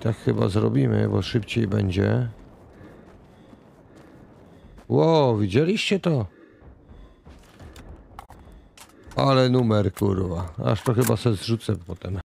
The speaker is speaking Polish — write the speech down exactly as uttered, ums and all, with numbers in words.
Tak chyba zrobimy, bo szybciej będzie. Ło, widzieliście to? Ale numer, kurwa. Aż to chyba se zrzucę potem.